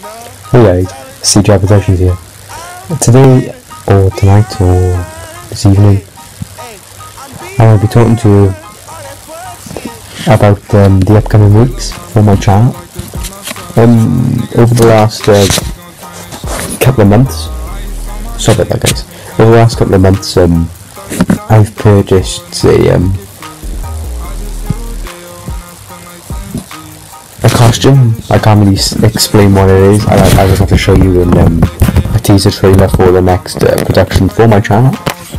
Hey guys, C.J. Productions here. Today, or tonight, or this evening, I will be talking to you about the upcoming weeks for my channel. Over the last couple of months, stop it, that guys. Over the last couple of months, I've purchased a costume. I can't really explain what it is. I just have to show you in a teaser trailer for the next production for my channel.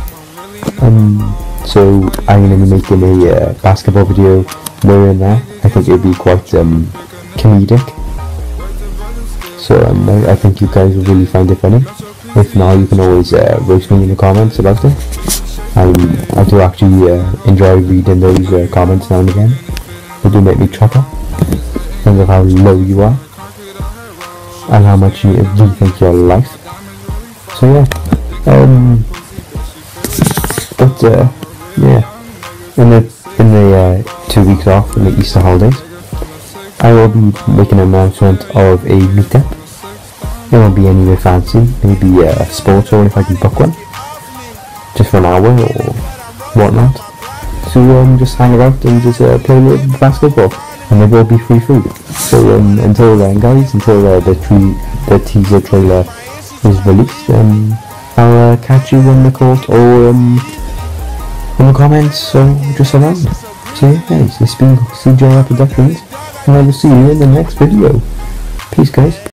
So I'm going to be making a basketball video wearing that. I think it'll be quite comedic. So I think you guys will really find it funny. If not, you can always roast me in the comments about it. I do actually enjoy reading those comments now and again. They do make me chuckle. Think of how low you are and how much you rethink your life. So yeah, in the 2 weeks off in the Easter holidays, I will be making an announcement of a meetup. It won't be anywhere fancy, maybe a sports hall if I can book one, just for an hour or whatnot, to just hang out and just play a little basketball. And there will be free food. So until then guys, until the teaser trailer is released, I'll catch you in the court or in the comments or just around. So yeah guys, this has been C.J. Productions, and I will see you in the next video. Peace guys.